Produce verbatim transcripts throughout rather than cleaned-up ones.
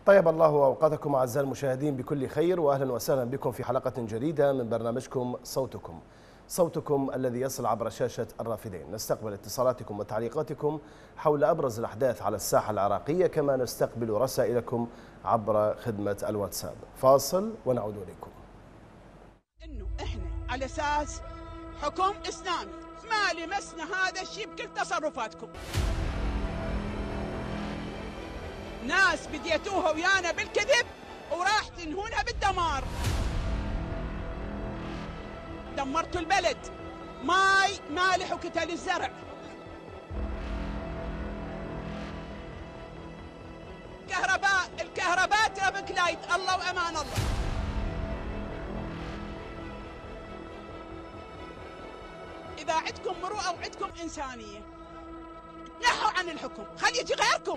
طيب الله أوقاتكم أعزائي المشاهدين بكل خير، وأهلا وسهلا بكم في حلقة جديدة من برنامجكم صوتكم صوتكم الذي يصل عبر شاشة الرافدين. نستقبل اتصالاتكم وتعليقاتكم حول أبرز الأحداث على الساحة العراقية، كما نستقبل رسائلكم عبر خدمة الواتساب. فاصل ونعود إليكم. إنه إحنا على أساس حكم إسلامي ما لمسنا هذا الشيء بكل تصرفاتكم. ناس بديتوها ويانا بالكذب وراح تنهونها بالدمار. دمرتوا البلد، ماي مالح وكتل الزرع. كهرباء الكهرباء ترافيك لايت، الله وامان الله. اذا عندكم مروءه وعندكم انسانيه نحوا عن الحكم، خلي يجي غيركم.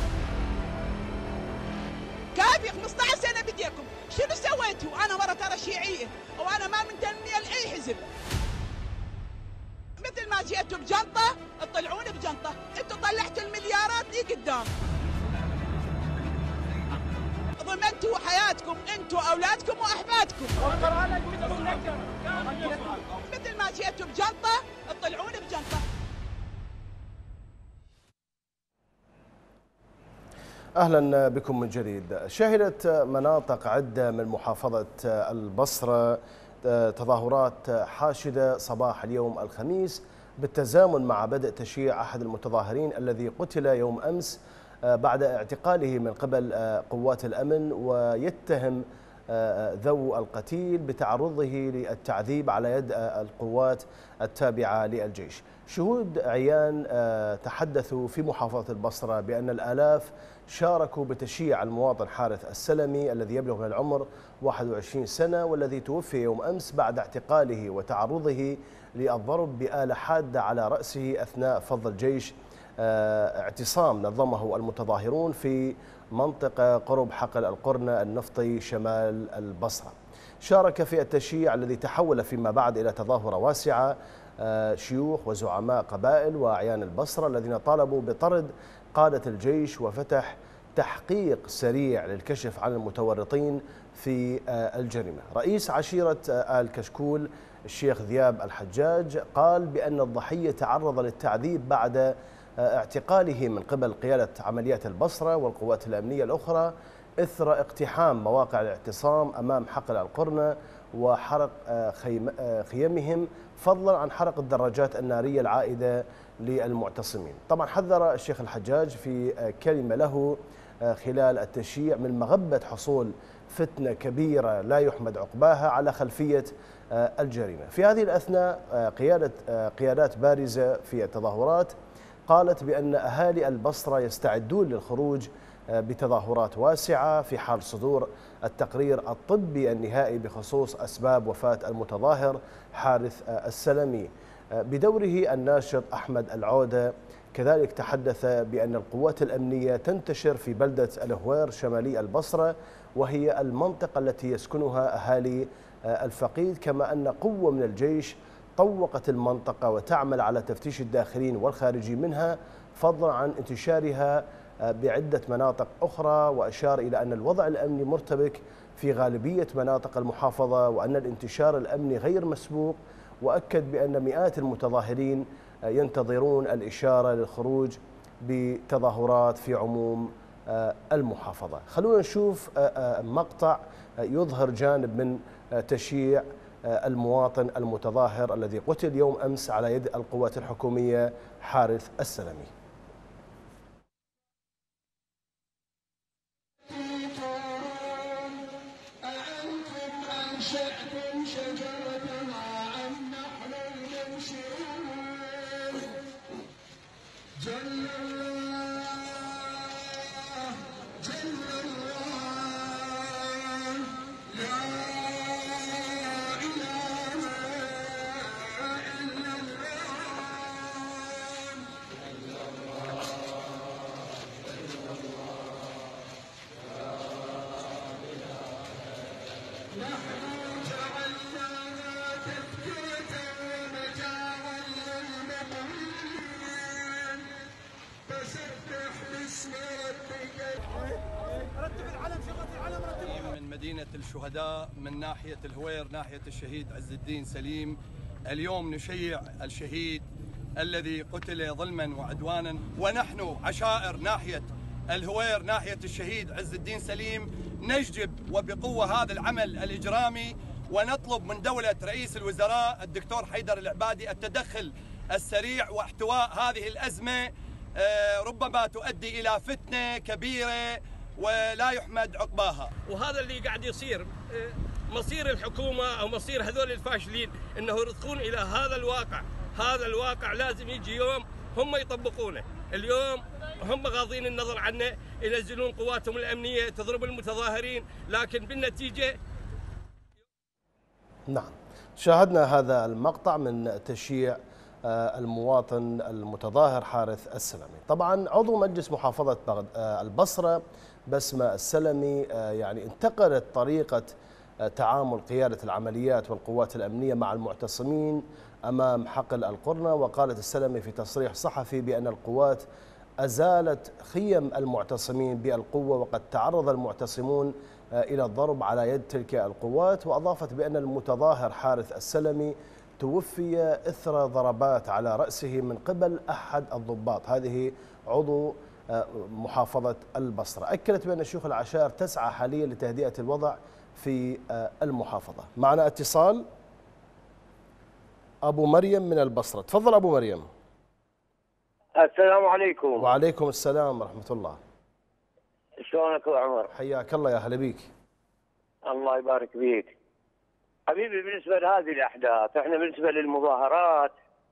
كافي خمسة عشر سنه بديكم، شنو سويتوا؟ انا مره ترى شيعيه وانا ما منتميه لاي حزب. مثل ما جيتوا بجنطه تطلعون بجنطه، انتوا طلعتوا المليارات دي قدام. ضمنتوا حياتكم انتوا واولادكم واحفادكم. مثل ما جيتوا بجنطه تطلعون بجنطه. أهلا بكم من جديد. شهدت مناطق عدة من محافظة البصرة تظاهرات حاشدة صباح اليوم الخميس، بالتزامن مع بدء تشييع أحد المتظاهرين الذي قتل يوم أمس بعد اعتقاله من قبل قوات الأمن، ويتهم ذو القتيل بتعرضه للتعذيب على يد القوات التابعة للجيش. شهود عيان تحدثوا في محافظة البصرة بأن الآلاف شاركوا بتشييع المواطن حارث السلمي الذي يبلغ من العمر واحد وعشرين سنة، والذي توفي يوم أمس بعد اعتقاله وتعرضه للضرب بآلة حادة على رأسه أثناء فض الجيش اعتصام نظمه المتظاهرون في منطقة قرب حقل القرنة النفطي شمال البصرة. شارك في التشييع الذي تحول فيما بعد إلى تظاهرة واسعة شيوخ وزعماء قبائل وأعيان البصرة الذين طالبوا بطرد قادة الجيش وفتح تحقيق سريع للكشف عن المتورطين في الجريمة. رئيس عشيرة آل كشكول الشيخ ذياب الحجاج قال بأن الضحية تعرض للتعذيب بعد اعتقاله من قبل قيادة عمليات البصرة والقوات الأمنية الأخرى إثر اقتحام مواقع الاعتصام أمام حقل القرنة وحرق خيمهم، فضلا عن حرق الدراجات النارية العائدة للمعتصمين. طبعا حذر الشيخ الحجاج في كلمة له خلال التشييع من مغبة حصول فتنة كبيرة لا يحمد عقباها على خلفية الجريمة. في هذه الأثناء قيادة قيادات بارزة في التظاهرات قالت بأن أهالي البصرة يستعدون للخروج بتظاهرات واسعة في حال صدور التقرير الطبي النهائي بخصوص أسباب وفاة المتظاهر حارث السلمي. بدوره الناشط أحمد العودة كذلك تحدث بأن القوات الأمنية تنتشر في بلدة الهوير شمالي البصرة، وهي المنطقة التي يسكنها أهالي الفقيد، كما أن قوة من الجيش طوقت المنطقة وتعمل على تفتيش الداخلين والخارجين منها، فضلا عن انتشارها بعدة مناطق أخرى. وأشار إلى أن الوضع الأمني مرتبك في غالبية مناطق المحافظة وأن الانتشار الأمني غير مسبوق، وأكد بأن مئات المتظاهرين ينتظرون الإشارة للخروج بتظاهرات في عموم المحافظة. خلونا نشوف مقطع يظهر جانب من تشييع المواطن المتظاهر الذي قتل يوم أمس على يد القوات الحكومية حارث السلمي. مدينة الشهداء من ناحية الهوير ناحية الشهيد عز الدين سليم. اليوم نشيع الشهيد الذي قتل ظلما وعدوانا، ونحن عشائر ناحية الهوير ناحية الشهيد عز الدين سليم نجذب وبقوة هذا العمل الإجرامي، ونطلب من دولة رئيس الوزراء الدكتور حيدر العبادي التدخل السريع واحتواء هذه الأزمة، ربما تؤدي إلى فتنة كبيرة ولا يحمد عقباها. وهذا اللي قاعد يصير، مصير الحكومة أو مصير هذول الفاشلين أنه يرضخون إلى هذا الواقع. هذا الواقع لازم يجي يوم هم يطبقونه. اليوم هم غاضين النظر عنه، ينزلون قواتهم الأمنية تضرب المتظاهرين، لكن بالنتيجة. نعم، شاهدنا هذا المقطع من تشييع المواطن المتظاهر حارث السلمي. طبعا عضو مجلس محافظة البصرة بسمة السلمي يعني انتقدت طريقة تعامل قيادة العمليات والقوات الأمنية مع المعتصمين أمام حقل القرنة. وقالت السلمي في تصريح صحفي بأن القوات أزالت خيم المعتصمين بالقوة، وقد تعرض المعتصمون إلى الضرب على يد تلك القوات. وأضافت بأن المتظاهر حارث السلمي توفي إثر ضربات على رأسه من قبل أحد الضباط. هذه عضو محافظة البصرة. أكدت بأن شيوخ العشائر تسعى حاليا لتهدئة الوضع في المحافظة. معنا اتصال أبو مريم من البصرة. تفضل أبو مريم. السلام عليكم. وعليكم السلام ورحمة الله. شلونك يا عمر؟ حياك الله، يا هلا بيك. الله يبارك فيك. حبيبي، بالنسبة لهذه الأحداث، احنا بالنسبة للمظاهرات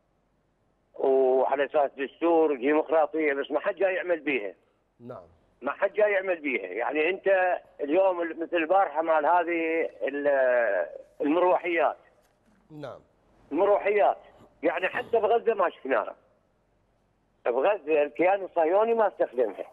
وعلى أساس دستور وديمقراطية، بس ما حد جاي يعمل بيها. نعم. ما حد جاي يعمل بيها، يعني أنت اليوم مثل البارحة مال هذه المروحيات. نعم. المروحيات، يعني حتى بغزة ما شفناها. بغزة الكيان الصهيوني ما استخدمها.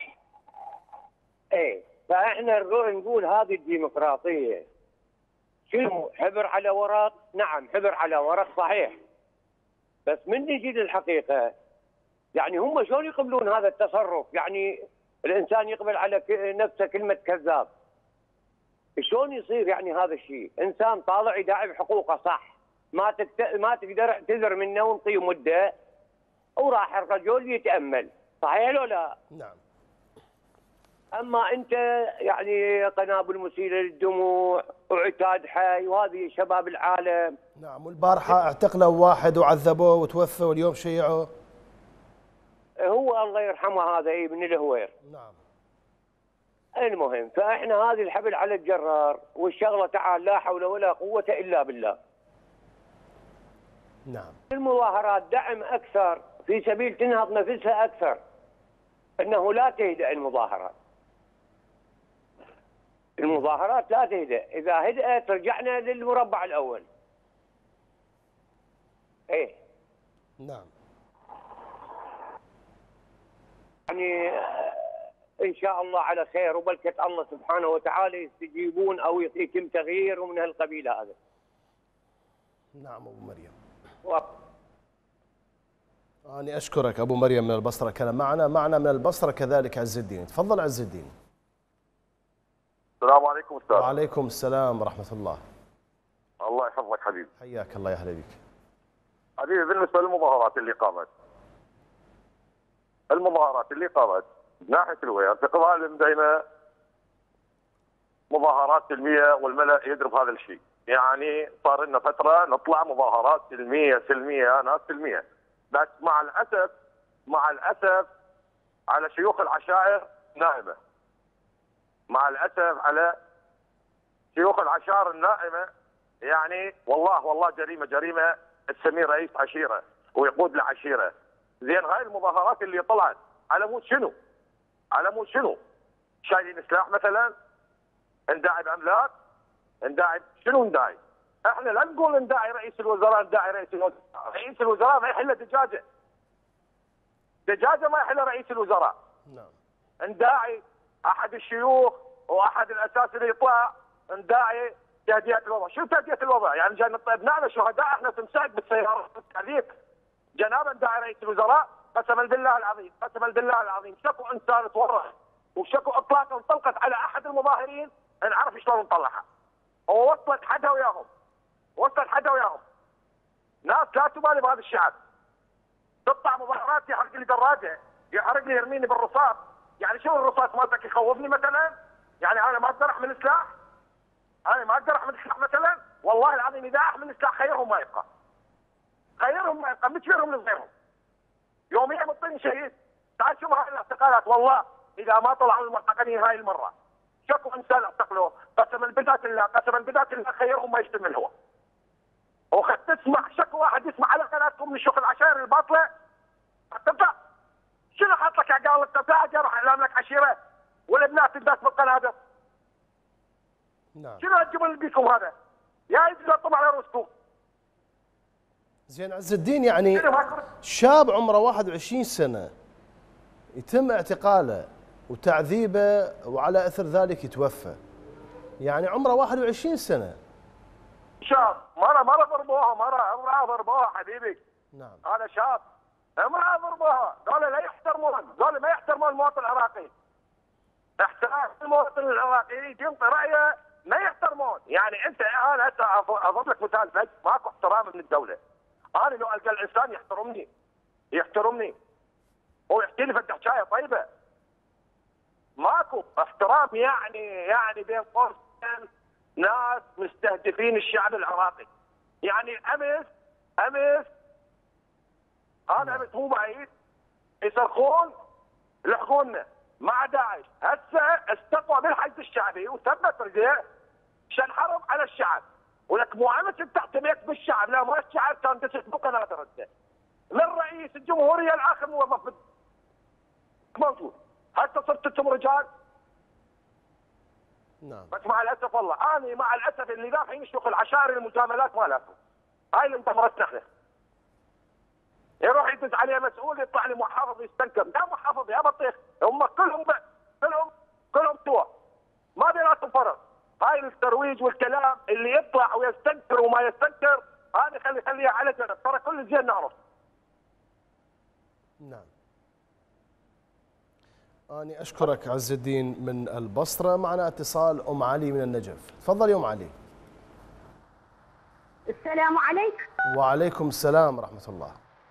ايه، فاحنا نقول هذه الديمقراطية شنو؟ حبر على ورق؟ نعم، حبر على ورق صحيح، بس من نجي للحقيقة يعني هم شلون يقبلون هذا التصرف؟ يعني الإنسان يقبل على نفسه كلمة كذاب. شلون يصير يعني هذا الشيء؟ إنسان طالع يداعي بحقوقه صح، ما تكت... ما تقدر اعتذر منه ونطيه مدة، وراح الرجل يتأمل، صحيح لو لا؟ نعم. اما انت يعني قنابل مسيله للدموع وعتاد حي، وهذه شباب العالم. نعم، والبارحه اعتقلوا واحد وعذبوه وتوفى، واليوم شيعوه. هو الله يرحمه هذا اي من الهوير. نعم. المهم، فاحنا هذه الحبل على الجرار، والشغله تعال لا حول ولا قوه الا بالله. نعم. المظاهرات دعم اكثر في سبيل تنهض نفسها اكثر، انه لا تهدأ المظاهرات. المظاهرات لا تهدأ، إذا هدأت رجعنا للمربع الأول. إيه. نعم. يعني إن شاء الله على خير، وبلكة الله سبحانه وتعالى يستجيبون أو يتم تغيير ومن هالقبيلة هذا. نعم أبو مريم. و... أنا أشكرك أبو مريم من البصرة، كان معنا معنا من البصرة كذلك عز الدين. تفضل عز الدين. السلام عليكم استاذ. وعليكم السلام ورحمة الله. الله يحفظك حبيبي. حياك الله، يا هلا بك. حبيبي، بالنسبة للمظاهرات اللي قامت المظاهرات اللي قامت ناحية الهوير في قضاء المدينة مظاهرات سلمية، والملأ يدرب هذا الشيء. يعني صار لنا فترة نطلع مظاهرات سلمية سلمية ناس سلمية، بس مع الأسف مع الأسف على شيوخ العشائر نائمة. مع الأسف على شيوخ العشائر النائمة. يعني والله والله جريمة جريمة تسميه رئيس عشيرة ويقود لعشيرة. زين، هاي المظاهرات اللي طلعت على مود شنو؟ على مود شنو؟ شايلين سلاح مثلا؟ نداعي بأملاك؟ نداعي شنو نداعي؟ احنا لا نقول نداعي رئيس الوزراء، نداعي رئيس الوزراء، رئيس الوزراء ما يحل دجاجة. دجاجة ما يحل رئيس الوزراء. نعم. نداعي احد الشيوخ واحد الاساس اللي يطلع نداعي تهدئة الوضع. شو تهدئة الوضع؟ يعني جاي ابنائنا شهداء احنا تنسحب بالسيارات عليك. جنابا نداعي رئيس الوزراء، قسما بالله العظيم قسما بالله العظيم شكو انسان تورط وشكو اطلاق انطلقت على احد المظاهرين نعرف شلون نطلعها. ووصلت حدها وياهم، وصلت حدها وياهم. ناس لا تبالي بهذا الشعب. تطلع مظاهرات يحرق لي دراجه، يحرق لي يرميني بالرصاص. يعني شو الرصاص مالتك يخوفني مثلا؟ يعني انا ما اقدر احمل سلاح؟ انا ما اقدر احمل سلاح مثلا؟ والله العظيم اذا احمل سلاح خيرهم ما يبقى. خيرهم ما يبقى، متشفرهم لغيرهم. يوميا مطين شهيد. تعال شوف هاي الاعتقالات، والله اذا ما طلعوا المعتقلين هاي المره شكو انسان اعتقلوه، قسما بذات الله، قسما بذات الله خيرهم ما يشتمل هو. وخد تسمع شكو واحد يسمع على قناتكم من شيوخ العشائر الباطله؟ تبدا شنو حاط لك قال لك تبدا جرح اعلام لك عشيره والبنات تبدا بالقناه هذا. نعم. شنو الجبل اللي بيكم هذا؟ يا يزلطوا على رؤوسكم. زين عز الدين، يعني شاب عمره واحد وعشرين سنة يتم اعتقاله وتعذيبه وعلى اثر ذلك يتوفى. يعني عمره واحد وعشرين سنة. شاب، مرة مرة ضربوها، مرة امرأة ضربوها حبيبي. نعم. هذا شاب، امرأة ضربوها، ذولا لا يحترمون، ذولا ما يحترمون المواطن العراقي. احترام المواطن العراقي ينطي رأيه ما يحترمون، يعني انت انا هسه اضرب لك مثال بس، ماكو احترام من الدولة. انا لو القى الانسان يحترمني يحترمني ويحكي لي فد حكايه طيبه. ماكو احترام، يعني يعني بين قوسين ناس مستهدفين الشعب العراقي. يعني امس امس انا امس مو بعيد يصرخون لحقونا مع داعش، هسه استقوى بالحشد الشعبي وثبت رجله عشان حرب على الشعب. ولك مو امس انت اعتميت بالشعب، لا ما الشعب كان دشت بقناته رده. من رئيس الجمهوريه لاخر موظف موجود. هسه صرت انتم رجال. نعم. بس مع الاسف والله انا مع الاسف اللي دافعين يشوف العشائر المجاملات مالتكم. هاي اللي مدمرتنا احنا. يروح يدز عليه مسؤول يطلع لي محافظ يستنكر، لا محافظ يا بطيخ، هم كلهم كلهم كلهم سوا. ما بيناتهم فرق. هاي الترويج والكلام اللي يطلع ويستنكر وما يستنكر هذه خلي خليها على جنب، ترى كل زين نعرف. نعم. أنا أشكرك عز الدين من البصرة. معنا اتصال أم علي من النجف. تفضل يا أم علي. السلام عليكم. وعليكم السلام ورحمة الله.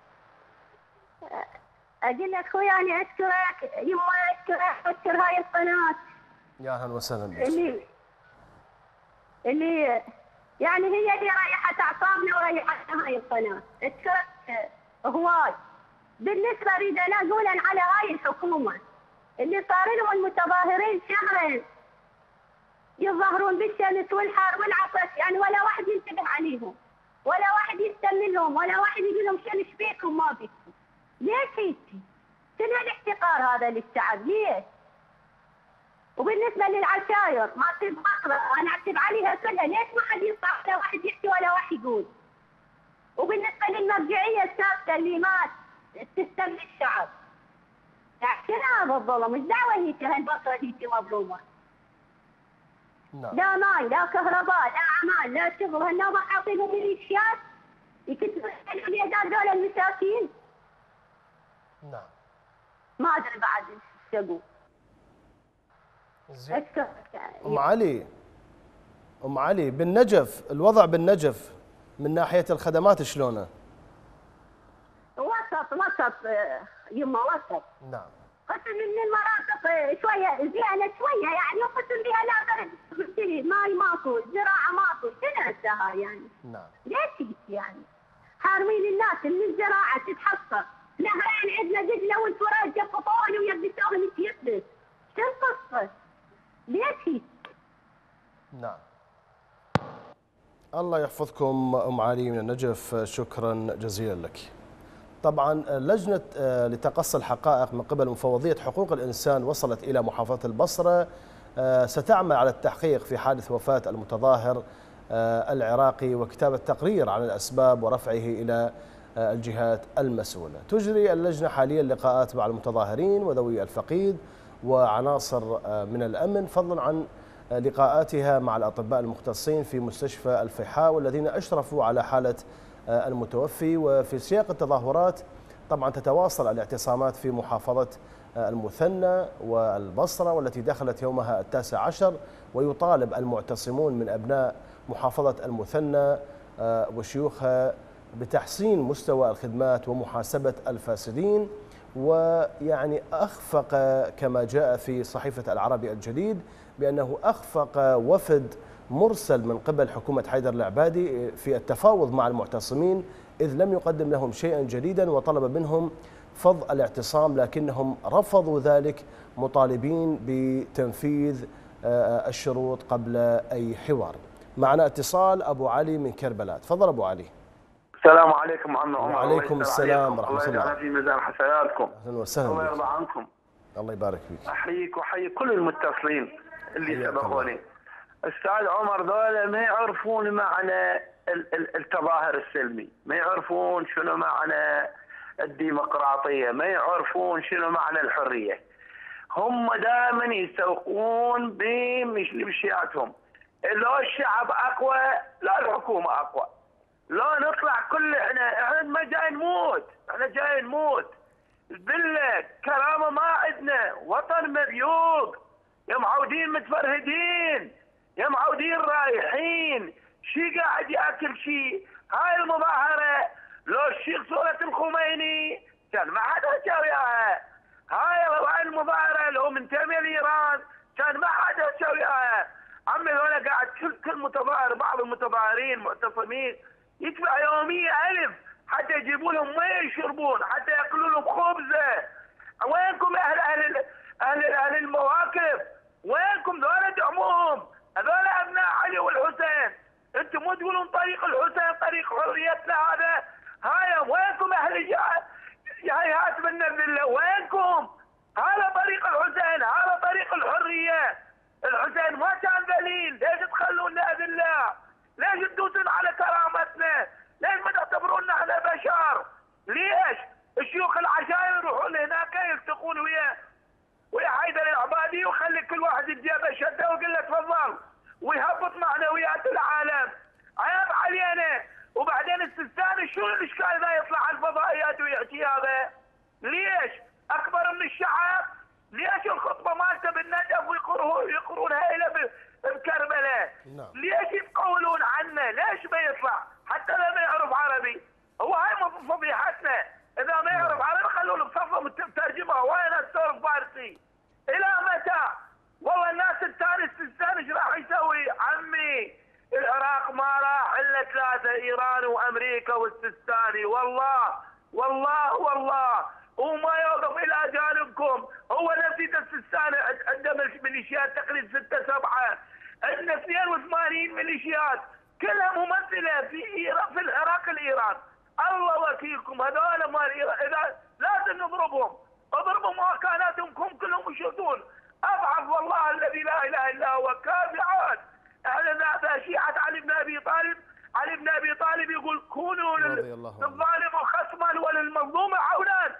أقول لك أخوي أنا أشكرك، يما أشكرك وأشكر هاي القناة. يا أهلا وسهلا بك. اللي اللي يعني هي اللي ريحت أعصابنا وريحتنا هاي القناة. أشكرك هواي. بالنسبة أريد أنا أقول على هاي الحكومة اللي صار لهم المتظاهرين شهرين يظهرون بالشمس والحر والعطش، يعني ولا واحد ينتبه عليهم، ولا واحد يهتم لهم، ولا واحد يقول لهم شنو ايش بيكم ما بيكم. ليش هيك؟ شنو الاحتقار هذا للشعب؟ ليش؟ وبالنسبه للعشاير ما تصير بصره انا اعتب عليها كلها، ليش ما حد يطلع ولا واحد يحكي ولا واحد يقول؟ وبالنسبه للمرجعيه السابقه اللي ما تهتم للشعب، شنو هذا الظلم؟ ايش دعوه هيك هالبصره هيك مظلومه؟ نعم. لا ماي لا كهرباء لا اعمال لا شغل، هالنوبه حاطين لهم ميليشيات يكتبوا العيادات دول المساكين. نعم. ما ادري بعد ايش اقول. زين. ام علي ام علي بالنجف الوضع بالنجف من ناحيه الخدمات شلونه؟ وسط وسط يما وسط. نعم. قسم من المناطق شويه زينه شويه يعني، وقسم بها لا برد ماي ماكو، زراعه ماكو، شنو هسه هاي يعني؟ نعم. ليش هيك يعني؟ حارمين الناس من الزراعه تتحصل، نهرين عندنا دجله والفرات جفطوهم ويلبسوهم يتيبس، شو القصه؟ ليش هيك؟ نعم. الله يحفظكم ام علي من النجف، شكرا جزيلا لك. طبعا لجنة لتقصي الحقائق من قبل مفوضية حقوق الإنسان وصلت إلى محافظة البصرة، ستعمل على التحقيق في حادث وفاة المتظاهر العراقي وكتابة تقرير عن الأسباب ورفعه إلى الجهات المسؤولة. تجري اللجنة حاليا لقاءات مع المتظاهرين وذوي الفقيد وعناصر من الأمن، فضلا عن لقاءاتها مع الأطباء المختصين في مستشفى الفيحاء والذين أشرفوا على حالة المتوفي. وفي سياق التظاهرات طبعا تتواصل الاعتصامات في محافظة المثنى والبصرة والتي دخلت يومها التاسع عشر، ويطالب المعتصمون من أبناء محافظة المثنى وشيوخها بتحسين مستوى الخدمات ومحاسبة الفاسدين. ويعني أخفق كما جاء في صحيفة العربي الجديد بأنه أخفق وفد مرسل من قبل حكومة حيدر العبادي في التفاوض مع المعتصمين، إذ لم يقدم لهم شيئا جديدا وطلب منهم فض الاعتصام، لكنهم رفضوا ذلك مطالبين بتنفيذ الشروط قبل أي حوار. معنا اتصال أبو علي من كربلاء. تفضل أبو علي. السلام عليكم عم عمر. وعليكم السلام ورحمة الله. الله يجعل في ميزان حسناتكم. أهلا وسهلا. الله يرضى عنكم. الله يبارك فيك. أحييك وأحيي كل المتصلين اللي سبقوني. أستاذ عمر، ذولا ما يعرفون معنى التظاهر السلمي، ما يعرفون شنو معنى الديمقراطية، ما يعرفون شنو معنى الحرية. هم دائما يسوقون بمشياتهم. لو الشعب أقوى لا الحكومة أقوى. لو نطلع كل احنا احنا ما جاي نموت، احنا جاي نموت. بالله كرامة ما عندنا، وطن مذيوب، يا معودين متفرهدين، يا معودين رايحين، شي قاعد ياكل شي. هاي المظاهرة لو الشيخ صورة الخميني كان ما حدا سويها. هاي هاي المظاهرة لو منتمي لإيران كان ما حدا سويها. عمي هنا قاعد كل كل متظاهر، بعض المتظاهرين معتصمين يدفع يومية ألف حتى يجيبوا لهم مية يشربون، حتى ياكلوا لهم خبزة. وينكم أهل أهل أهل أهل المواقف؟ وينكم ذولا دعموهم؟ هذول أبناء علي والحسين. أنتم مو تقولون طريق الحسين طريق حريتنا هذا؟ هاي وينكم أهل جهات من الذلة؟ وينكم؟ هذا طريق الحسين، هذا طريق الحرية. الحسين ما كان ذليل، ليش تخلونا أذلاء؟ ليش تدوسون على كرامتنا؟ ليش ما تعتبرونا احنا بشر؟ ليش؟ الشيوخ العشائر يروحون هناك يلتقون ويا ويا حيدر العبادي ويخلي كل واحد بجيبه شده ويقول له تفضل ويهبط معنويات العالم. عيب علينا. وبعدين السيستاني شنو الاشكال ما يطلع على الفضائيات ويحكي هذا؟ ليش؟ اكبر من الشعب؟ ليش الخطبه مالته بالنجف ويقرون يقرونها الى بكربلاء؟ نعم. ليش يتقولون عنه؟ ليش ما يطلع؟ حتى لو ما يعرف عربي. هو هاي فضيحتنا. اذا ما يعرف عربي خلوه بصفه مترجمه، هواي ناس تعرف فارسي. الى متى؟ والله الناس الثاني السيستان ايش راح يسوي؟ عمي العراق ما راح الا ثلاثه، ايران وامريكا والسيستاني. والله والله والله وما يوقف الى جانبكم. هو نفسي السيستاني عنده ميليشيات تقريبا سته سبعه، عندنا اثنين وثمانين ميليشيات كلها ممثله في ايران، في العراق الايران. الله وكيلكم هذول مال ايران، اذا لازم نضربهم، اضربوا مكاناتهم كلهم يشوتون. اضعف والله الذي لا اله الا هو كافعات. احنا شيعه علي بن ابي طالب، علي بن ابي طالب يقول كونوا للظالم خصما وللمظلوم عونا.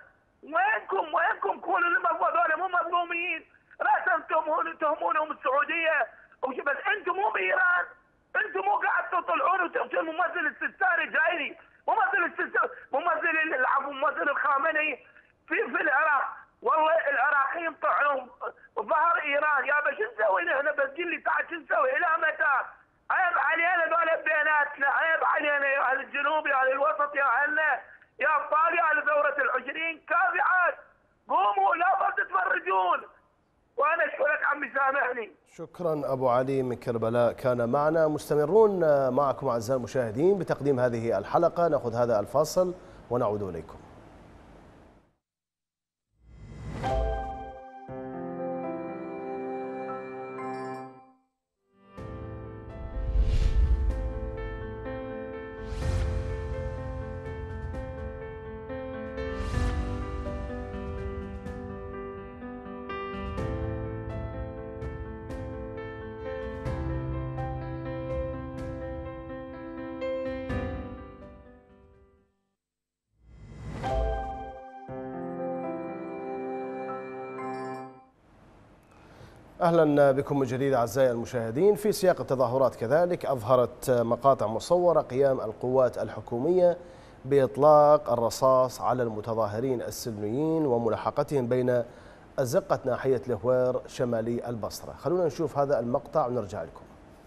وينكم وينكم كونوا للمظلوم؟ هذول مو مظلومين، راسا تهمونهم السعوديه بس انتم مو بايران. انتم مو قاعد تطلعون وتقتلون ممثل السيستاني جايلي، ممثل السيستاني، ممثل العفو ممثل الخامنئي في في العراق. والله العراقيين طعنوا ظهر ايران. يا بس شو نسوي نحن؟ بس قل لي تعال شو نسوي؟ الى متى؟ عيب علينا ذول بيناتنا، عيب علينا يا اهل الجنوب، يا اهل الوسط، يا اهلنا، يا ابطال، يا اهل ثوره العشرين. كافعات قوموا لا بس تتفرجون. وانا اشكرك عمي سامحني. شكرا ابو علي من كربلاء كان معنا. مستمرون معكم اعزائي المشاهدين بتقديم هذه الحلقه. ناخذ هذا الفاصل ونعود اليكم. أهلا بكم من جديد أعزائي المشاهدين. في سياق التظاهرات كذلك أظهرت مقاطع مصورة قيام القوات الحكومية بإطلاق الرصاص على المتظاهرين السلميين وملاحقتهم بين أزقت ناحية الهوير شمالي البصرة. خلونا نشوف هذا المقطع ونرجع لكم.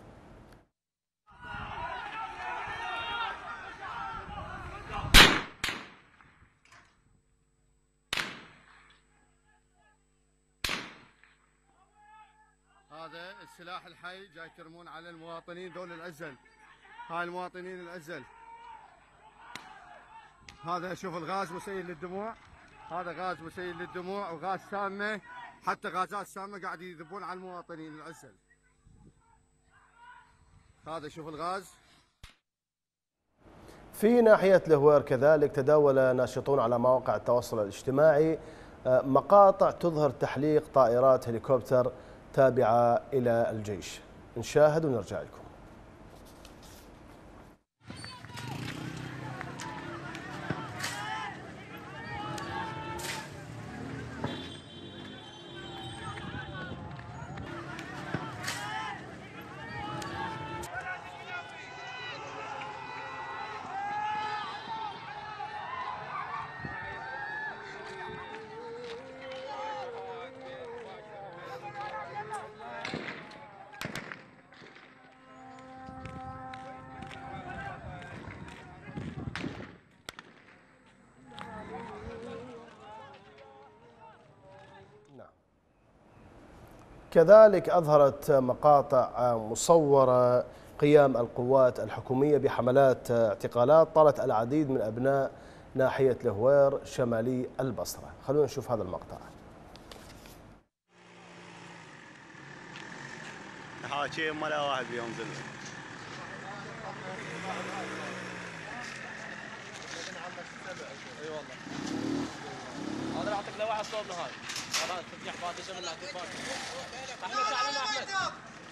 هذا السلاح الحي جاي ترمون على المواطنين ذول الأزل. هاي المواطنين الأزل. هذا شوف الغاز مسيل للدموع. هذا غاز مسيل للدموع وغاز سامة، حتى غازات سامة قاعد يذبون على المواطنين الأزل. هذا شوف الغاز. في ناحية الهوير كذلك تداول ناشطون على مواقع التواصل الاجتماعي مقاطع تظهر تحليق طائرات هليكوبتر تابعة إلى الجيش. نشاهد ونرجع لكم. كذلك أظهرت مقاطع مصورة قيام القوات الحكومية بحملات اعتقالات طالت العديد من أبناء ناحية الهوير شمالي البصرة. خلونا نشوف هذا المقطع. حاكي ولا واحد بيهم زلزال. اي والله. هذا اعطيك له واحد صوبنا هاي. خلاص تفتح فاتشه من الاعتقال. احمد تعلم احمد.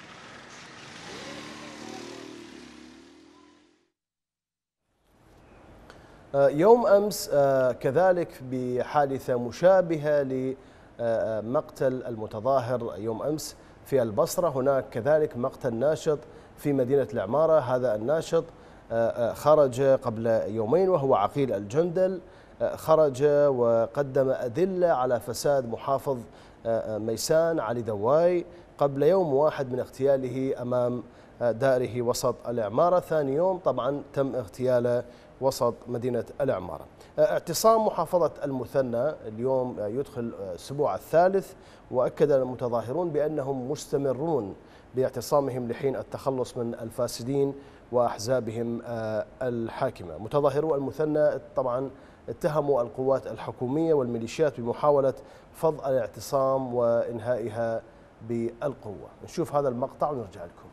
يوم أمس كذلك بحادثة مشابهة لمقتل المتظاهر يوم أمس في البصرة، هناك كذلك مقتل ناشط في مدينة العمارة. هذا الناشط خرج قبل يومين وهو عقيل الجندل، خرج وقدم أدلة على فساد محافظ ميسان علي دواي قبل يوم واحد من اغتياله أمام داره وسط العمارة. ثاني يوم طبعا تم اغتياله وسط مدينة العمارة. اعتصام محافظة المثنى اليوم يدخل الأسبوع الثالث، وأكد المتظاهرون بأنهم مستمرون باعتصامهم لحين التخلص من الفاسدين وأحزابهم الحاكمة. متظاهرو المثنى طبعا اتهموا القوات الحكومية والميليشيات بمحاولة فض الاعتصام وإنهائها بالقوة. نشوف هذا المقطع ونرجع لكم.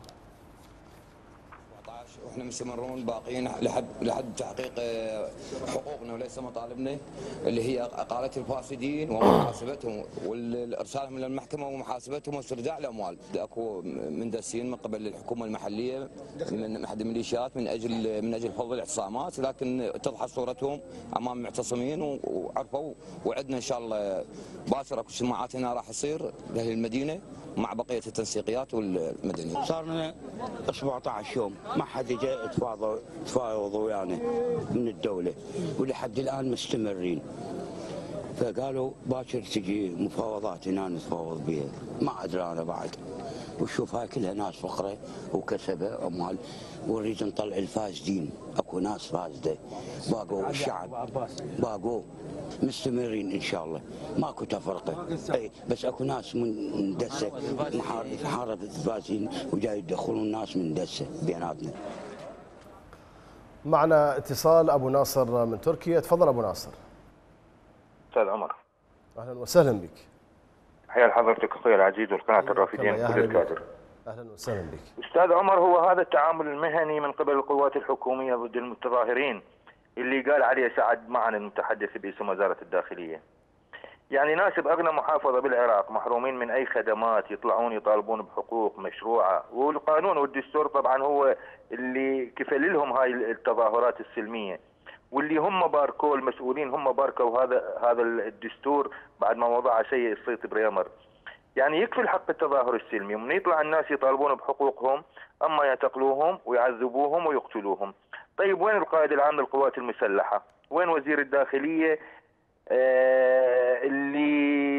واحنا مستمرون باقيين لحد لحد تحقيق حقوقنا وليس مطالبنا اللي هي اقاله الفاسدين ومحاسبتهم والارسالهم الى المحكمه ومحاسبتهم واسترداع الاموال. اكو مندسين من قبل الحكومه المحليه من احد الميليشيات من اجل من اجل فض الاعتصامات، لكن اتضحت صورتهم امام المعتصمين وعرفوا، وعدنا ان شاء الله باكر اكو اجتماعات هنا راح تصير لاهل المدينه مع بقيه التنسيقيات والمدنيه. صار لنا سبعة عشر يوم ما حد اجى تفاوض تفاوض ويانا من الدوله، ولحد الان مستمرين. فقالوا باكر تجي مفاوضات هنا نتفاوض بها، ما ادري انا بعد. وشوف هاي كلها ناس فقره وكسبه اموال، ونريد نطلع الفاسدين. اكو ناس فاسده باقوا الشعب باقوا مستمرين ان شاء الله، ماكو تفرقه. اي بس اكو ناس مندسه محاربه الفاسدين وجاي يدخلون ناس مندسه بيناتنا. معنا اتصال ابو ناصر من تركيا. تفضل ابو ناصر. استاذ عمر اهلا وسهلا بك. حيا حضرتك اخوي العزيز والقناه الرافدين كل الكادر. اهلا وسهلا بك. استاذ عمر، هو هذا التعامل المهني من قبل القوات الحكوميه ضد المتظاهرين اللي قال عليه سعد معن المتحدث باسم وزاره الداخليه، يعني ناس باغنى محافظه بالعراق محرومين من اي خدمات، يطلعون يطالبون بحقوق مشروعه، والقانون والدستور طبعا هو اللي كفل لهم هاي التظاهرات السلميه، واللي هم باركوا المسؤولين هم باركوا هذا هذا الدستور بعد ما وضع سيء الصيت بريمر. يعني يكفي الحق التظاهر السلمي، ومن يطلع الناس يطالبون بحقوقهم اما يعتقلوهم ويعذبوهم ويقتلوهم. طيب وين القائد العام للقوات المسلحه؟ وين وزير الداخليه آه اللي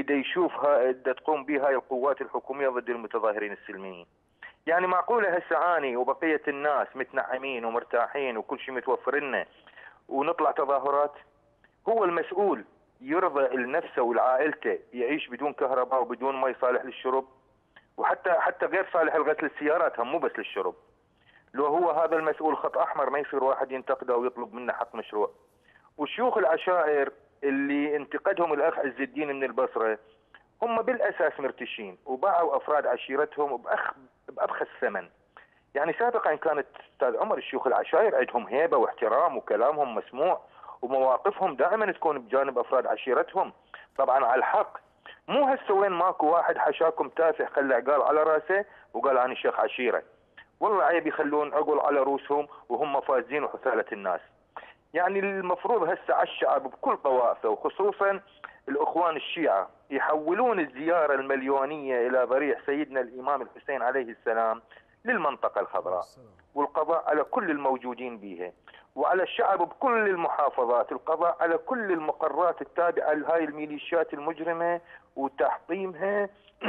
دا يشوفها دا تقوم بها هاي القوات الحكوميه ضد المتظاهرين السلميين. يعني معقوله هسه اني وبقيه الناس متنعمين ومرتاحين وكل شيء متوفر لنا ونطلع تظاهرات؟ هو المسؤول يرضى لنفسه ولعائلته يعيش بدون كهرباء وبدون مي صالح للشرب، وحتى حتى غير صالح لغسل السيارات، هم مو بس للشرب. لو هو هذا المسؤول خط احمر ما يصير واحد ينتقده ويطلب منه حق مشروع. وشيوخ العشائر اللي انتقدهم الاخ عز الدين من البصره هم بالاساس مرتشين وباعوا افراد عشيرتهم بأخ بابخس ثمن. يعني سابقا كانت استاذ عمر الشيوخ العشائر عندهم هيبه واحترام وكلامهم مسموع ومواقفهم دائما تكون بجانب افراد عشيرتهم، طبعا على الحق. مو هسه وين ماكو واحد حشاكم تافه خلى عقال على راسه وقال انا شيخ عشيره. والله عيب يخلون عقل على رؤوسهم وهم فازين وحثاله الناس. يعني المفروض هسه على الشعب بكل طوائفه وخصوصا الاخوان الشيعه يحولون الزياره المليونيه الى ضريح سيدنا الامام الحسين عليه السلام للمنطقه الخضراء والقضاء على كل الموجودين بها، وعلى الشعب بكل المحافظات القضاء على كل المقرات التابعه لهاي الميليشيات المجرمه وتحطيمها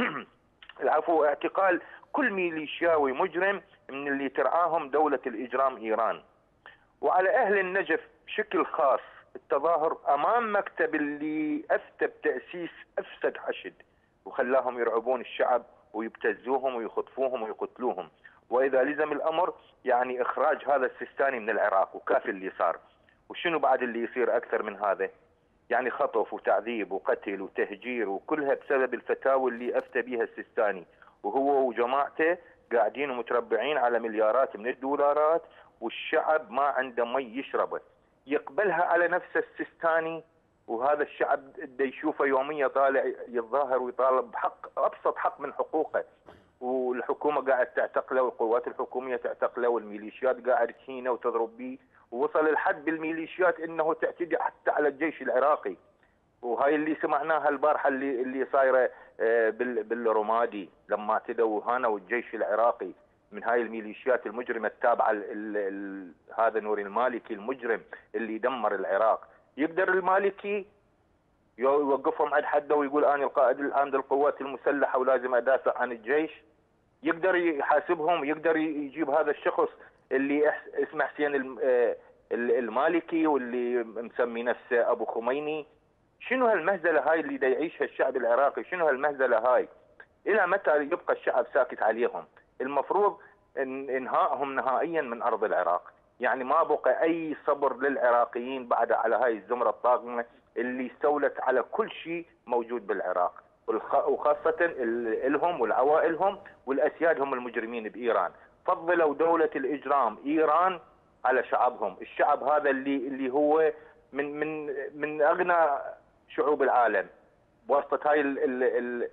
العفو اعتقال كل ميليشياوي مجرم من اللي ترعاهم دوله الاجرام ايران. وعلى اهل النجف بشكل خاص التظاهر امام مكتب اللي افتى بتاسيس افسد حشد وخلاهم يرعبون الشعب ويبتزوهم ويخطفوهم ويقتلوهم، واذا لزم الامر يعني اخراج هذا السيستاني من العراق وكافي اللي صار. وشنو بعد اللي يصير اكثر من هذا؟ يعني خطف وتعذيب وقتل وتهجير وكلها بسبب الفتاوى اللي افتى بها السيستاني، وهو وجماعته قاعدين ومتربعين على مليارات من الدولارات والشعب ما عنده مي يشربه. يقبلها على نفسه السيستاني وهذا الشعب دا يشوفه يوميا طالع يتظاهر ويطالب بحق ابسط حق من حقوقه، والحكومه قاعد تعتقله والقوات الحكوميه تعتقله والميليشيات قاعد تهينه وتضرب به، ووصل الحد بالميليشيات انه تعتدي حتى على الجيش العراقي. وهاي اللي سمعناها البارحه اللي اللي صايره بالرمادي لما اعتدوا هانوا الجيش العراقي من هاي الميليشيات المجرمه التابعه ال ال هذا نور المالكي المجرم اللي دمر العراق. يقدر المالكي يوقفهم عند حده ويقول انا القائد الان للقوات المسلحه ولازم ادافع عن الجيش؟ يقدر يحاسبهم؟ يقدر يجيب هذا الشخص اللي اسمه حسين المالكي واللي مسمي نفسه ابو خميني؟ شنو هالمهزله هاي اللي دا يعيشها الشعب العراقي؟ شنو هالمهزله هاي؟ الى متى يبقى الشعب ساكت عليهم؟ المفروض انهائهم نهائيا من ارض العراق. يعني ما بقى اي صبر للعراقيين بعد على هاي الزمره الطاغمه اللي استولت على كل شيء موجود بالعراق، وخاصه الهم والعوائلهم والاسيادهم المجرمين بايران. فضلوا دوله الاجرام ايران على شعبهم، الشعب هذا اللي اللي هو من من من اغنى شعوب العالم بواسطه هاي ال ال ال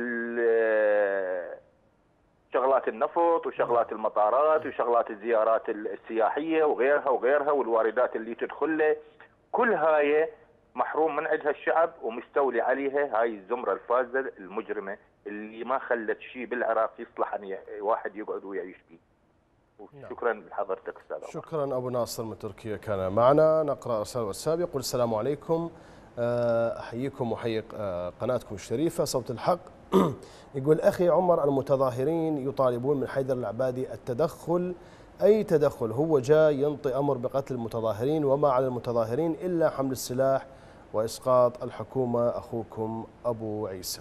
ال شغلات النفط وشغلات المطارات وشغلات الزيارات السياحيه وغيرها وغيرها والواردات اللي تدخل له، كل هاي محروم من عندها الشعب ومستولي عليها هاي الزمره الفاسده المجرمه اللي ما خلت شيء بالعراق يصلح ان واحد يقعد ويعيش فيه. شكرا لحضرتك استاذ. شكرا ابو ناصر من تركيا كان معنا. نقرا رساله واتساب يقول السلام عليكم، احييكم واحيي قناتكم الشريفه صوت الحق. يقول اخي عمر المتظاهرين يطالبون من حيدر العبادي التدخل، اي تدخل، هو جاي ينطي امر بقتل المتظاهرين وما على المتظاهرين الا حمل السلاح واسقاط الحكومه. اخوكم ابو عيسى.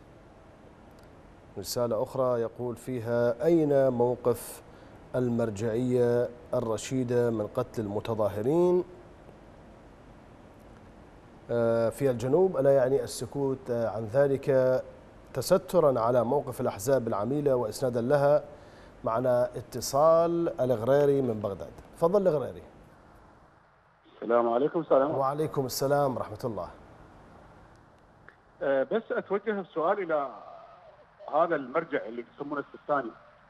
رساله اخرى يقول فيها اين موقف المرجعيه الرشيده من قتل المتظاهرين في الجنوب؟ الا يعني السكوت عن ذلك تسترا على موقف الأحزاب العميلة وإسنادا لها. معنا اتصال الغريري من بغداد. تفضل الغريري. السلام عليكم. السلام. وعليكم السلام ورحمة الله. أه بس أتوجه السؤال إلى هذا المرجع اللي يسمونه السيستاني.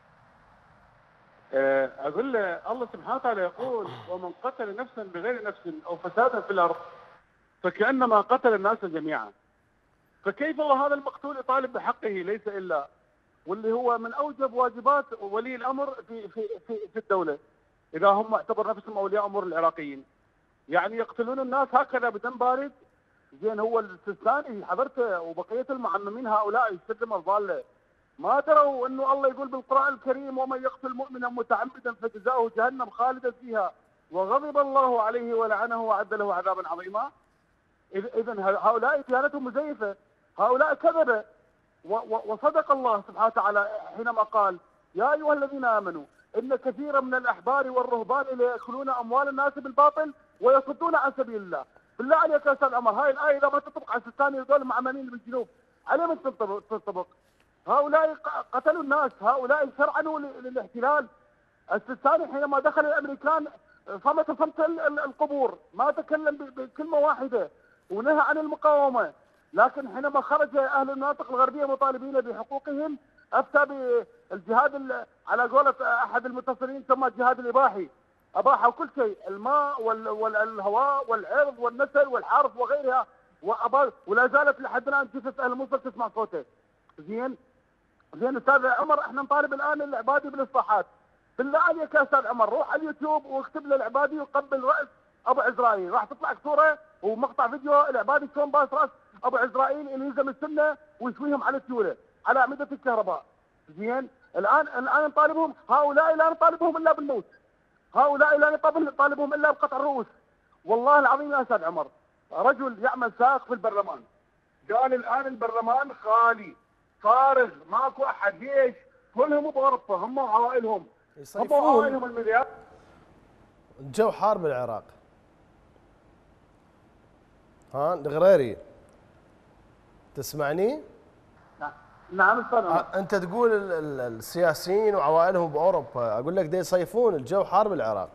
أه أقول له الله سبحانه وتعالى يقول ومن قتل نفسا بغير نفس أو فسادا في الأرض فكأنما قتل الناس جميعا. فكيف وهذا المقتول يطالب بحقه ليس الا، واللي هو من اوجب واجبات ولي الامر في في في, في الدوله اذا هم اعتبر نفسهم اولياء امور العراقيين. يعني يقتلون الناس هكذا بدم بارد زين هو السيستاني حضرته وبقيه المعممين هؤلاء الشتم الضاله ما دروا انه الله يقول بالقران الكريم ومن يقتل مؤمنا متعمدا فجزاؤه جهنم خالدا فيها وغضب الله عليه ولعنه واعد له عذابا عظيما. اذا هؤلاء ديانتهم مزيفه، هؤلاء كذبه. وصدق الله سبحانه وتعالى حينما قال يا ايها الذين امنوا ان كثيرا من الاحبار والرهبان ليأكلون اموال الناس بالباطل ويصدون عن سبيل الله. بالله عليك يا استاذ عمر، هاي الايه اذا ما تنطبق على السيستاني هذول المعممين بالجنوب على من تنطبق؟ هؤلاء قتلوا الناس، هؤلاء شرعنوا للاحتلال. السيستاني حينما دخل الامريكان صمت صمت القبور، ما تكلم بكلمه واحده ونهى عن المقاومه. لكن حينما خرج اهل المناطق الغربيه مطالبين بحقوقهم افتى بالجهاد على قولة احد المتصلين سماه الجهاد الاباحي. اباحوا كل شيء، الماء والهواء والعرض والنسل والحرث وغيرها، ولا زالت لحد الان جثث اهل الموصل تسمع صوته. زين زين استاذ عمر، احنا نطالب الان العبادي بالاصلاحات. بالله عليك يا استاذ عمر روح على اليوتيوب واكتب للعبادي يقبل راس ابو عزرائيل، راح تطلع صوره ومقطع فيديو العبادي شلون باس راس ابو عزرائيل اللي يلزم السنه ويشويهم على التوله على اعمده الكهرباء. زين الان الان نطالبهم، هؤلاء لا نطالبهم الا بالموت، هؤلاء لا نطالبهم الا بقطع الرؤوس. والله العظيم يا استاذ عمر، رجل يعمل سائق في البرلمان قال الان البرلمان خالي فارغ ماكو احد. ليش؟ كلهم بغرفه هم وعوائلهم، هم وعوائلهم المليار. الجو حار بالعراق. ها الغريري تسمعني؟ نعم استاذ عمر. انت تقول السياسيين وعوائلهم باوروبا، اقول لك دا يصيفون، الجو حار بالعراق.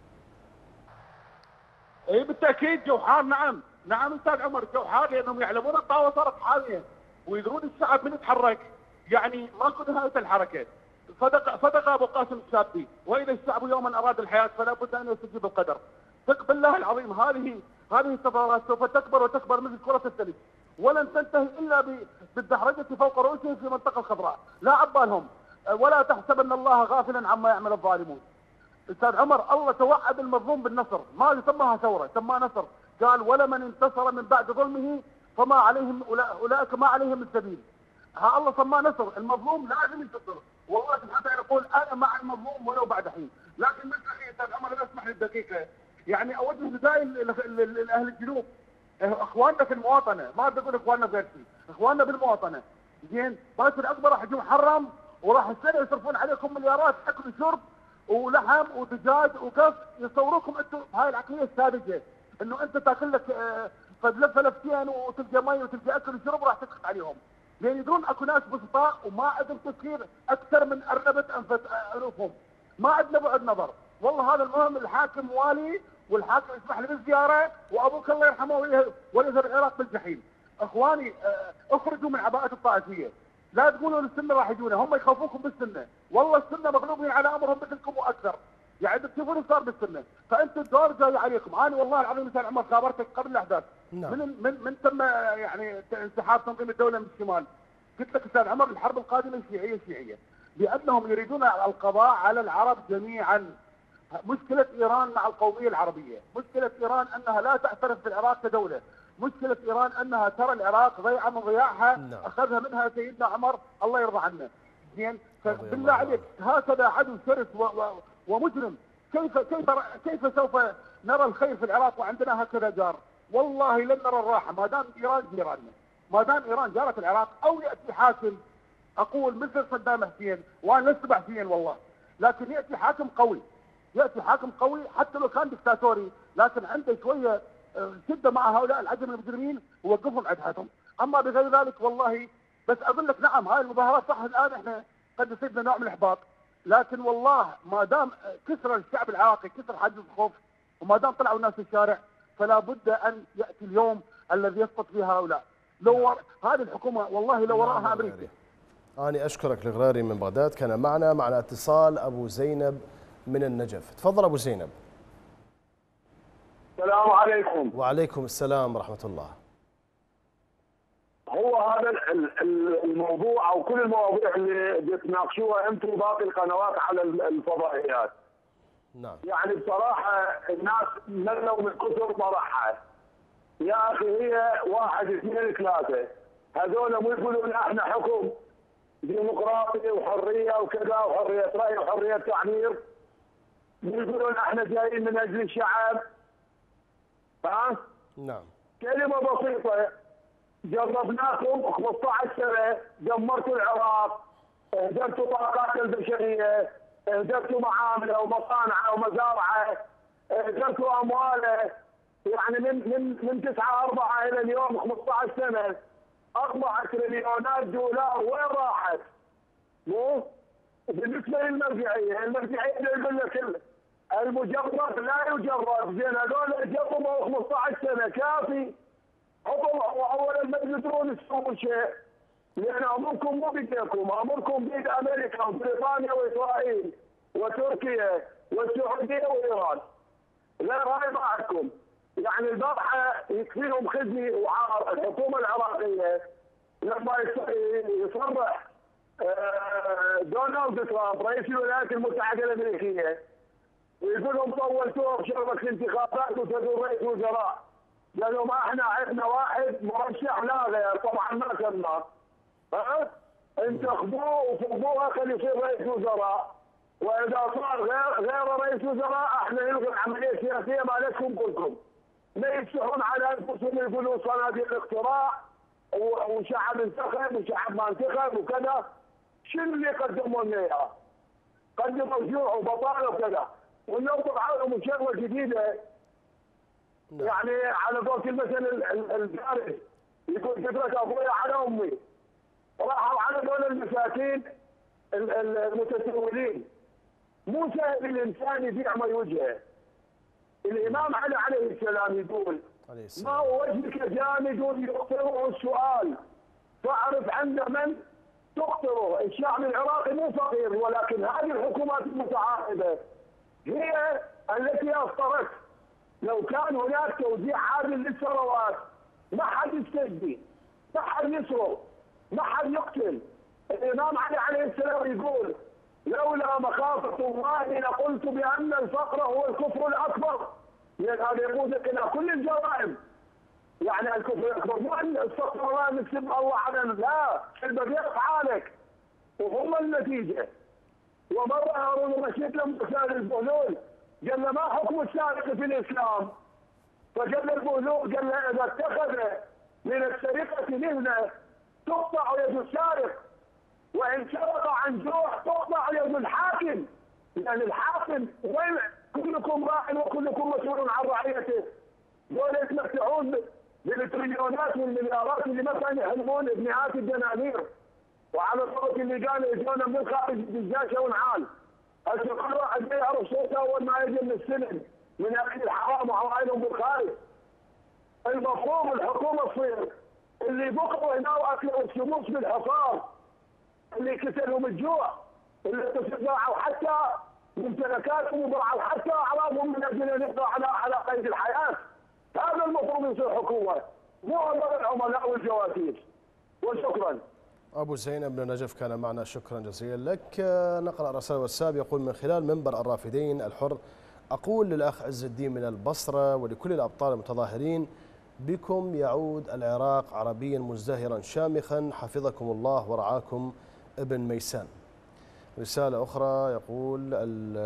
اي بالتاكيد جو حار. نعم نعم استاذ عمر جو حار، لانهم يعلمون الطاوه صارت حاميه ويدرون الشعب من يتحرك، يعني ماكو نهايه الحركه. صدق صدق ابو قاسم الشابي، واذا الشعب يوما اراد الحياه فلا بد ان يستجيب القدر. ثق بالله العظيم هذه هذه التظاهرات سوف تكبر وتكبر مثل كره الثلج، ولن تنتهي الا بالدحرجه فوق رؤوسهم في منطقه خضراء، لا عبالهم. ولا تحسبن الله غافلا عما يعمل الظالمون. استاذ عمر الله توعد المظلوم بالنصر، ما سماها ثوره سماها نصر، قال ولمن انتصر من بعد ظلمه فما عليهم اولئك ما عليهم من سبيل. ها الله سماه نصر، المظلوم لازم ينتصر، والله سبحانه وتعالى يقول انا مع المظلوم ولو بعد حين. لكن مثل استاذ عمر اذا اسمح لي بدقيقه، يعني اوجه نداء لاهل الجنوب، اخواننا في المواطنه، ما بقول اخواننا في غير شيء، اخواننا بالمواطنه. زين باكر اكبر راح يجي محرم وراح السنه يصرفون عليكم مليارات اكل وشرب ولحم ودجاج وقف، يصوروكم انتم هاي العقليه الساذجه، انه انت تاكل لك فلفتين وتلقى مي وتلقى اكل وشرب وراح تسكت عليهم. لان يدرون اكو ناس بسطاء وما عندهم تفكير اكثر من ارنبه انفس انوفهم، ما عندنا بعد نظر. والله هذا المهم الحاكم والي، والحاكم يسمح لي بالزياره، وابوك الله يرحمه وليذهب العراق بالجحيم. اخواني اخرجوا من عباءه الطائفيه، لا تقولوا السنه راح يجونا، هم يخوفوكم بالسنه، والله السنه مغلوبين على امرهم مثلكم واكثر. يعني تشوفون ايش صار بالسنه، فانتم الدور جاي عليكم. انا والله العظيم مثل عمر خابرتك قبل الاحداث نعم. من من من تم يعني انسحاب تنظيم الدوله من الشمال، قلت لك استاذ عمر الحرب القادمه الشيعيه الشيعيه، لانهم يريدون القضاء على العرب جميعا. مشكله ايران مع القوميه العربيه، مشكله ايران انها لا تعترف بالعراق كدوله، مشكله ايران انها ترى العراق ضيعه من ضياعها نعم. اخذها منها سيدنا عمر الله يرضى عنه. زين فبالله عليك هكذا عدو شرس و و ومجرم، كيف كيف كيف سوف نرى الخير في العراق وعندنا هكذا جار؟ والله لن نرى الراحه ما دام ايران جيراننا، ما دام ايران جارت العراق، او ياتي حاكم اقول مثل صدام حسين، وانا لست بحثيا والله، لكن ياتي حاكم قوي، ياتي حاكم قوي حتى لو كان دكتاتوري، لكن عنده شويه شده مع هؤلاء العجم المجرمين ووقفهم عند حدهم. اما بغير ذلك والله بس اقول لك نعم هاي المظاهرات صح الان احنا قد يصيبنا نوع من الاحباط، لكن والله ما دام كسر الشعب العراقي كسر حاجز الخوف، وما دام طلعوا الناس الشارع فلا بد ان ياتي اليوم الذي يسقط فيه هؤلاء. لو ور... هذه الحكومه والله لو وراءها امريكا. أنا أشكرك الغريري من بغداد، كان معنا معنا اتصال أبو زينب من النجف. تفضل أبو زينب. السلام عليكم. وعليكم السلام ورحمة الله. هو هذا الموضوع أو كل المواضيع اللي بتناقشوها أنتم وباقي القنوات على الفضائيات. نعم. يعني بصراحة الناس ملوا من كثر طرحها. يا اخي هي واحد اثنين ثلاثه، هذول مو يقولون احنا حكم ديمقراطي وحريه وكذا وحريه راي وحريه تعبير، مو يقولون احنا جايين من اجل الشعب. ها؟ نعم. كلمه بسيطه، جربناكم خمسة عشر سنه، دمرتوا العراق، اهدرتوا طاقات البشريه، اهدرتوا معامله ومصانعه ومزارعه، اهدرتوا امواله، يعني من من من تسعة أربعة الى اليوم خمسة عشر سنه، أربعة تريليونات دولار وين راحت؟ مو؟ بالنسبه للمرجعيه، المرجعيه يقول لك المجرب لا يجرب، زين هذول جربوا خمسة عشر سنه كافي. حطوا اولا ما تقدرون تسوون شيء، لان امركم مو بيديكم، امركم بيد امريكا وبريطانيا واسرائيل وتركيا والسعوديه وايران. غير هاي معكم. يعني البارحه يكفيهم خزي وعار الحكومه العراقيه لما يصرح دونالد ترامب رئيس الولايات المتحده الامريكيه ويقول لهم طولتوه بشربة انتخابات وتدور رئيس وزراء. قالوا ما احنا عندنا واحد مرشح لا غير، طبعا ما كنا. ها؟ انتخبوه وفضوه خلي يصير رئيس وزراء، واذا صار غير غير رئيس وزراء احنا نلغي العمليه السياسيه مالتكم كلكم. ما يفتحون على انفسهم يقولون صناديق الاقتراع وشعب انتخب وشعب ما انتخب وكذا. شنو اللي قدموا لنا اياه؟ قدموا جوع وبطاله وكذا، واليوم طلعوا لهم شغله جديده. يعني على قولة المثل الفارس يقول فكرة ابويا على امي. راحوا على دول المساكين المتسولين. مو سهل الانسان يبيع ما يوجهه. الامام علي عليه السلام يقول ما وجهك جامد يقطره السؤال فاعرف عند من تقطره. الشعب العراقي مو فقير، ولكن هذه الحكومات المتعاقبه هي التي افطرت. لو كان هناك توزيع عادل للثروات ما حد يستجدي، ما حد يسرق، ما حد يقتل. الامام علي عليه السلام يقول لولا مخافه الله لقلت بان الفقر هو الكفر الاكبر، لان هذا يقودك الى كل الجرائم. يعني الكفر الاكبر مو ان استغفر الله نكتب الله علينا، لا، البقيه افعالك وهم النتيجه. ومره هارون الرشيد لما سال البهلول قال له ما حكم السارق في الاسلام؟ فقال له البهلول قال له اذا اتخذ من السرقه مهنه تقطع يد السارق، وان سرق عن جوع تقطع يد الحاكم، لان الحاكم وين كلكم راع وكلكم مسؤول عن رعيته. دول يتمتعون بالتريليونات والمليارات اللي ما كانوا يحلمون بمئات الدنانير، وعلى الصوت اللي قالوا يجونا من الخارج بالجاشه ونعال. الفقراء واحد ما يعرف صوته اول ما يجي من السجن من اكل الحرام وعوائلهم بالخارج. المفروض الحكومه تصير اللي بقوا هنا واكلوا الشموس بالحصار، اللي كسلهم الجوع، اللي تصدعوا حتى ممتلكاتهم وضاعوا حتى اعراضهم من اجل ان يقضوا على على قيد الحياه. هذا المفروض يصير حكومه، مو امر العملاء والجواسيس. وشكرا. أبو زينب بن نجف كان معنا، شكرا جزيلا لك. نقرأ رسائل واتساب يقول من خلال منبر الرافدين الحر أقول للأخ عز الدين من البصرة ولكل الأبطال المتظاهرين بكم يعود العراق عربيا مزدهرا شامخا حفظكم الله ورعاكم ابن ميسان. رسالة أخرى يقول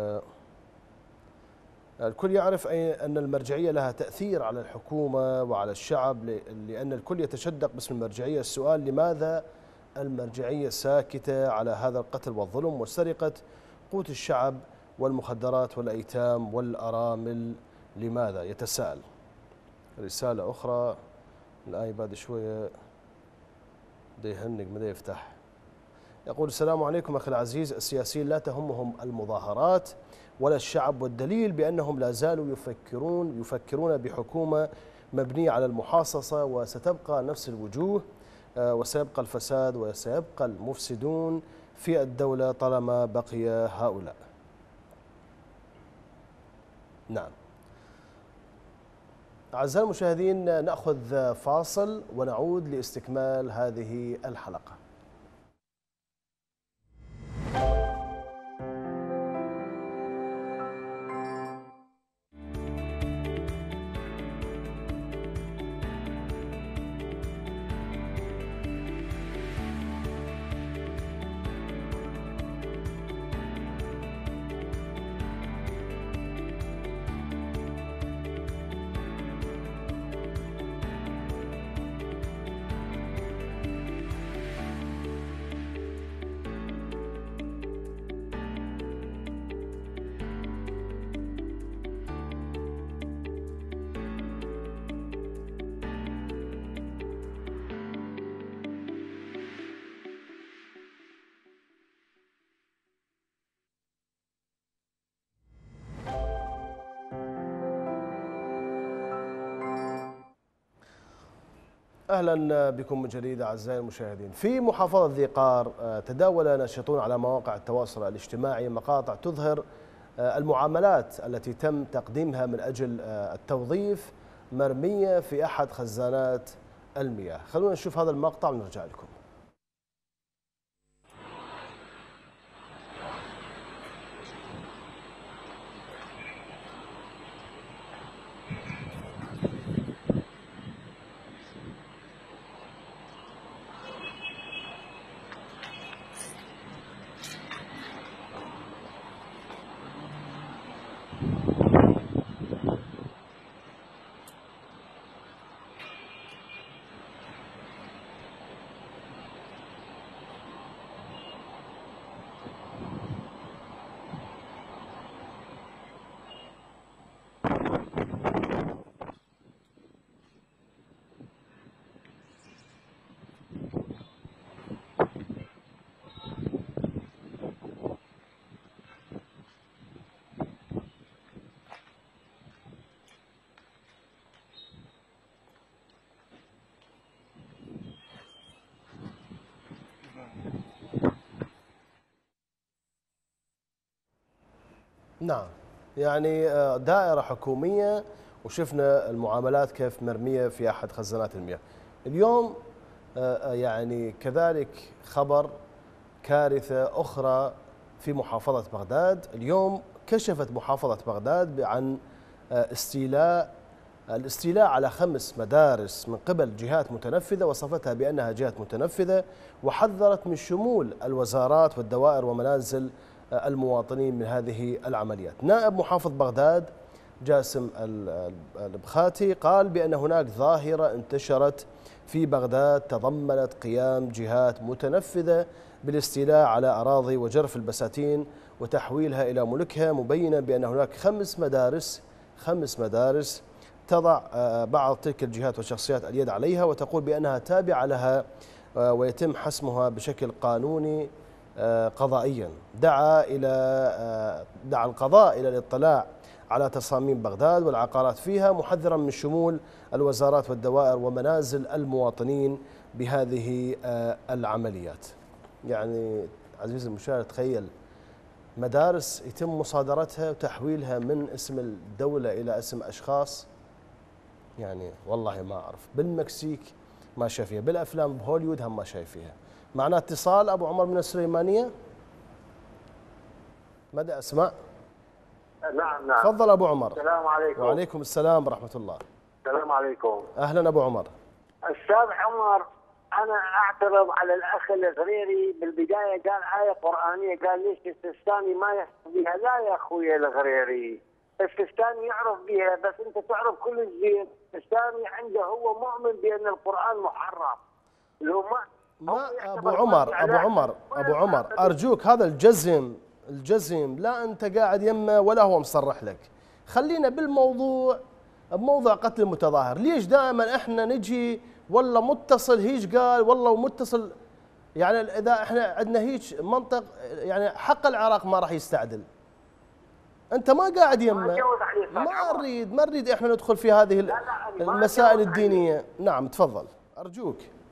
الكل يعرف أن المرجعية لها تأثير على الحكومة وعلى الشعب لأن الكل يتشدق باسم المرجعية. السؤال لماذا المرجعية ساكتة على هذا القتل والظلم وسرقة قوت الشعب والمخدرات والأيتام والأرامل؟ لماذا؟ يتساءل. رسالة أخرى الآيباد شوية بده يهنق بده يفتح. يقول السلام عليكم أخي العزيز، السياسيين لا تهمهم المظاهرات ولا الشعب، والدليل بأنهم لا زالوا يفكرون يفكرون بحكومة مبنية على المحاصصة، وستبقى نفس الوجوه وسيبقى الفساد وسيبقى المفسدون في الدولة طالما بقي هؤلاء. نعم. أعزائي المشاهدين نأخذ فاصل ونعود لاستكمال هذه الحلقة. أهلا بكم من جديد أعزائي المشاهدين. في محافظة ذي قار تداول ناشطون على مواقع التواصل الاجتماعي مقاطع تظهر المعاملات التي تم تقديمها من أجل التوظيف مرمية في أحد خزانات المياه. خلونا نشوف هذا المقطع ونرجع لكم. نعم، يعني دائرة حكومية وشفنا المعاملات كيف مرمية في أحد خزانات المياه. اليوم يعني كذلك خبر كارثة أخرى في محافظة بغداد. اليوم كشفت محافظة بغداد عن استيلاء الاستيلاء على خمس مدارس من قبل جهات متنفذة، وصفتها بأنها جهات متنفذة، وحذرت من شمول الوزارات والدوائر ومنازل المواطنين من هذه العمليات. نائب محافظ بغداد جاسم البخاتي قال بأن هناك ظاهرة انتشرت في بغداد تضمنت قيام جهات متنفذة بالاستيلاء على أراضي وجرف البساتين وتحويلها إلى ملكها، مبينا بأن هناك خمس مدارس خمس مدارس تضع بعض تلك الجهات والشخصيات اليد عليها، وتقول بأنها تابعة لها ويتم حسمها بشكل قانوني قضائيا. دعا إلى دعا القضاء إلى الاطلاع على تصاميم بغداد والعقارات فيها، محذرا من شمول الوزارات والدوائر ومنازل المواطنين بهذه العمليات. يعني عزيزي المشاهد، تخيل مدارس يتم مصادرتها وتحويلها من اسم الدولة إلى اسم أشخاص. يعني والله ما أعرف، بالمكسيك ما شايفيها، بالأفلام بهوليوود هم ما شايفيها. معنا اتصال أبو عمر من السليمانية. مدى أسمع؟ نعم نعم. تفضل أبو عمر. السلام عليكم. وعليكم السلام ورحمة الله. السلام عليكم. أهلا أبو عمر. أستاذ عمر، أنا أعترض على الأخ الغريري بالبداية، قال آية قرآنية، قال ليش السيستاني ما يعرف بها؟ لا يا أخوي الغريري، السيستاني يعرف بها، بس أنت تعرف كل الزين. السيستاني عنده هو مؤمن بأن القرآن محرف. لو ما ما أبو عمر أبو عمر أبو عمر أرجوك، هذا الجزم الجزم لا أنت قاعد يمه ولا هو مصرح لك. خلينا بالموضوع، بموضوع قتل المتظاهر. ليش دائما احنا نجي والله متصل هيج قال والله ومتصل؟ يعني اذا احنا عندنا هيج منطق، يعني حق العراق ما راح يستعدل. انت ما قاعد يمه. ما نريد ما نريد احنا ندخل في هذه المسائل الدينيه. نعم تفضل ارجوك.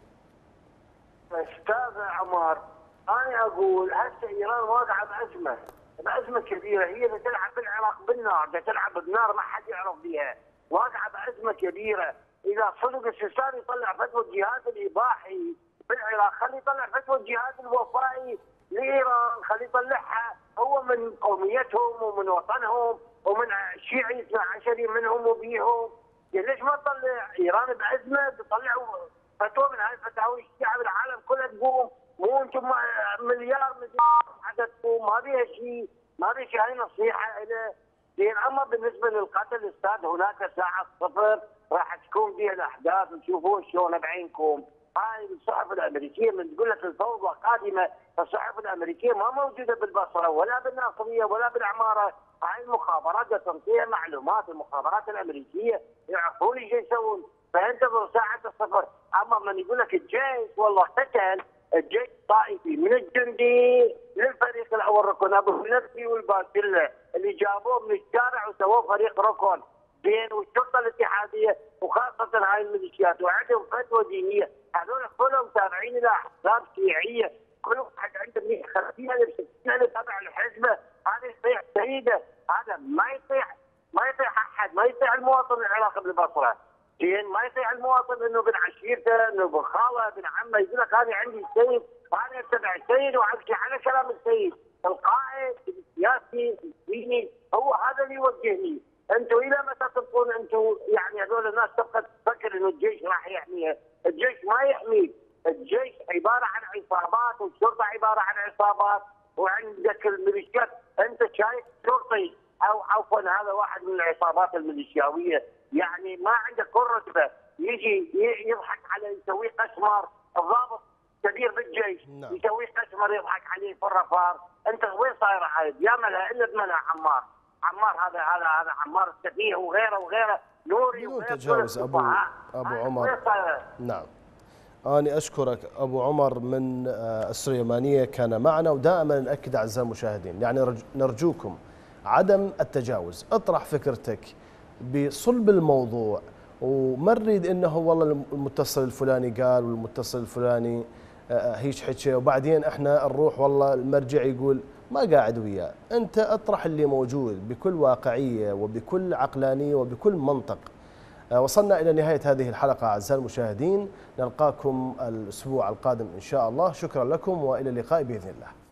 استاذ عمر، انا اقول هسه ايران واقعه بازمه، بازمه كبيره، هي بتلعب بالعراق بالنار، بتلعب بالنار ما حد يعرف بها، واقعه بازمه كبيره. اذا صدق السيستاني يطلع فتوى الجهاد الاباحي بالعراق، خليه يطلع فتوى الجهاد الوفائي لايران، خليه يطلعها، هو من قوميتهم ومن وطنهم ومن شيعي اثنا عشر منهم وبيهم. ليش ما تطلع ايران بازمه تطلعوا فتوى من هاي الفتاوي؟ الشعب العالم كله تقوم، مو انتم مليار مليار عددكم، ما بيها شيء، ما بيها شيء. هاي نصيحه له. زين، اما بالنسبه للقتل استاذ، هناك ساعه صفر راح تكون بها الاحداث وتشوفون شلون بعينكم. هاي الصحف الامريكيه من تقول لك الفوضى قادمه، الصحف الامريكيه ما موجوده بالبصره ولا بالناصريه ولا بالعماره. هاي المخابرات تعطيها معلومات، المخابرات الامريكيه يعرفون ايش يسوون، فانتظر ساعه الصفر. اما من يقول لك الجيش والله قتل، الجيش طائفي من الجندي للفريق الاول ركن ابو النفسي والباقي اللي جابوه من الشارع وسووه فريق ركن. زين والشرطه الاتحاديه وخاصه هاي الميليشيات وعندهم فتوى دينيه، هذول كلهم تابعين الى احزاب شيعيه، كل واحد عنده خمسين ألف ستين ألف تابع لحزبه، هذا يطيح سيده، هذا ما يطيح ما يطيح احد، ما يطيح المواطن العراقي بالبصره، زين ما يطيح المواطن انه بن عشيرته، انه بن خاله، بن عمه، يقول لك انا عندي السيد، انا اتبع السيد وامشي على كلام السيد، القائد السياسي الديني هو هذا اللي يوجهني، انتم الى متى تبقون انتم يعني هذول الناس تبقى تفكر انه الجيش راح يحميها، الجيش ما يحميك، الجيش عباره عن عصابات والشرطه عباره عن عصابات وعندك الميليشيات، انت شايف شرطي او عفوا هذا واحد من العصابات الميليشياويه، يعني ما عنده كل رتبه، يجي يضحك عليه يسويه قسمر، الضابط كبير بالجيش نعم. يسويه قسمر يضحك عليه في الرفار، انت وين صايره هاي؟ يا ملها الا بملها عمار، عمار هذا هذا هذا عمار السفيه وغيره وغيره نوري بدون تجاوز ابو ابو عمر. نعم. أنا أشكرك أبو عمر من السليمانية كان معنا، ودائما نأكد أعزائي المشاهدين يعني نرجوكم عدم التجاوز، اطرح فكرتك بصلب الموضوع وما نريد انه والله المتصل الفلاني قال والمتصل الفلاني هيش حكي وبعدين احنا نروح والله المرجع يقول ما قاعد وياه، انت اطرح اللي موجود بكل واقعية وبكل عقلانية وبكل منطق. وصلنا إلى نهاية هذه الحلقة أعزائي المشاهدين، نلقاكم الأسبوع القادم إن شاء الله، شكرا لكم وإلى اللقاء بإذن الله.